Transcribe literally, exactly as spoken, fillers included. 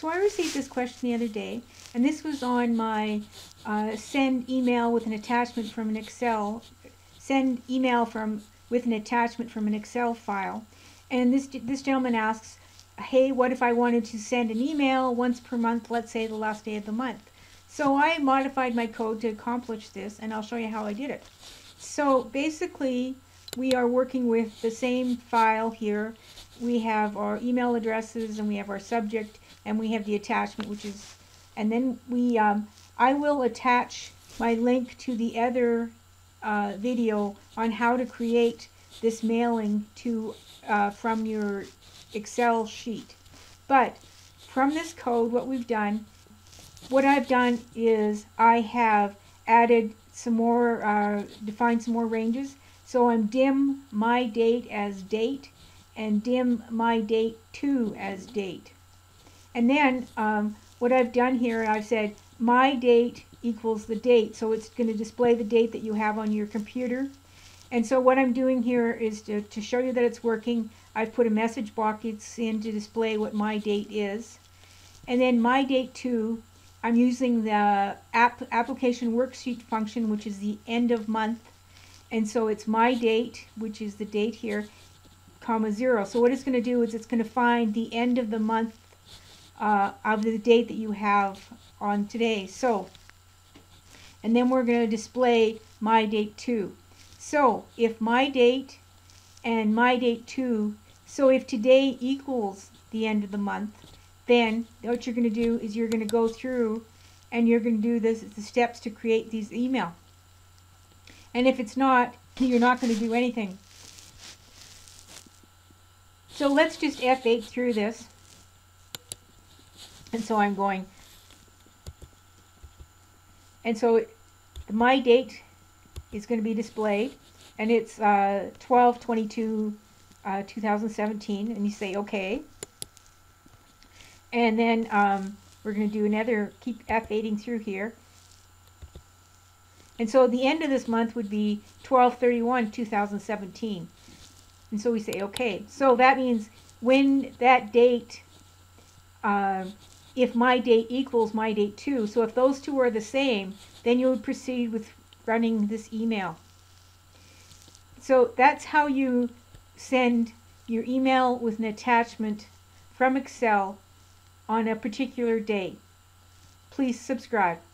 So I received this question the other day, and this was on my uh, send email with an attachment from an Excel, send email from with an attachment from an Excel file. And this this gentleman asks, hey, what if I wanted to send an email once per month, let's say the last day of the month? So I modified my code to accomplish this, and I'll show you how I did it. So basically, we are working with the same file here. We have our email addresses, and we have our subject, and we have the attachment, which is, and then we, um, I will attach my link to the other uh, video on how to create this mailing to uh, from your Excel sheet. But from this code, what we've done, what I've done is I have added some more, uh, defined some more ranges. So I'm dim my date as date and dim my date to as date. And then um, what I've done here, I've said my date equals the date. So it's going to display the date that you have on your computer. And so what I'm doing here is to, to show you that it's working. I've put a message box in to display what my date is. And then my date to, I'm using the app, application worksheet function, which is the end of month. And so it's my date, which is the date here, comma zero. So what it's going to do is it's going to find the end of the month uh, of the date that you have on today. So, and then we're going to display my date to. So if my date and my date to, so if today equals the end of the month, then what you're going to do is you're going to go through and you're going to do this, the steps to create these email. And if it's not, you're not going to do anything. So let's just F eight through this. And so I'm going, and so my date is going to be displayed, and it's uh, twelve twenty-two uh, two thousand seventeen, and you say okay. And then um, we're going to do another, keep F eighting through here. And so the end of this month would be twelve thirty-one two thousand seventeen. And so we say okay. So that means when that date, uh, if my date equals my date too, so if those two are the same, then you would proceed with running this email. So that's how you send your email with an attachment from Excel on a particular day. Please subscribe.